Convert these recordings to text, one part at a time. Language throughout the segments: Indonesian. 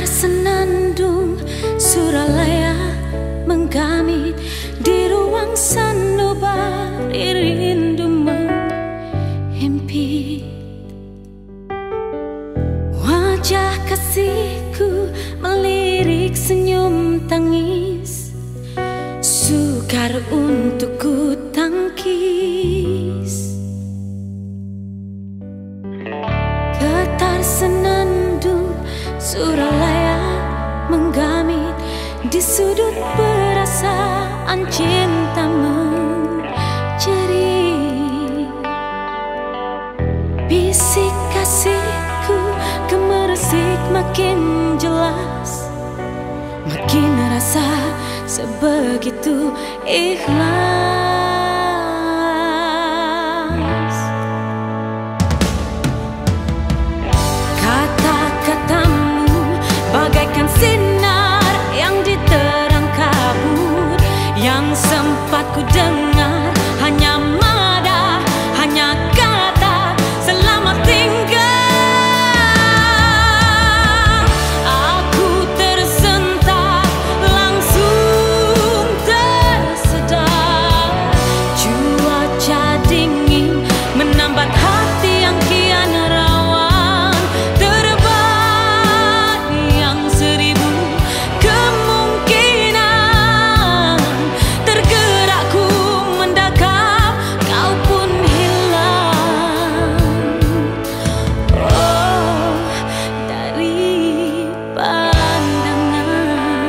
senandung Suralaya menggamit di ruang sanubari, rindu menghimpit. Wajah kasihku melirik senyum tangis, sukar untuk ku tangkis. Getar senandung Suralaya menggamit di sudut perasaan cinta menjerit. Bisik kasihku gemeresik makin jelas, makin rasa sebegitu ikhlas. Kata-katamu bagaikan sinar yang diterang kabut, yang sempat ku dengar hanya mada, hanya kata selamat tinggal. Aku tersentak, langsung tersedar. Cuaca dingin menambat hati yang kian rawan, terbayang seribu kemungkinan. Tergerak ku mendekap, kau pun hilang. Oh, dari pandangan.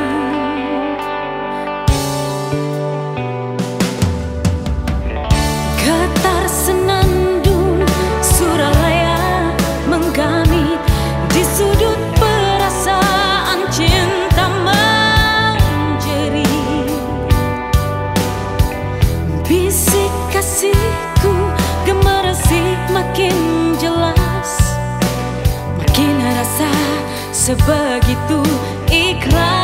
Getar senandung Suralaya menggamit di sudut perasaan cinta menjerit. Bisik kasihku gemeresik makin jelas, makin rasa sebegitu ikhlas.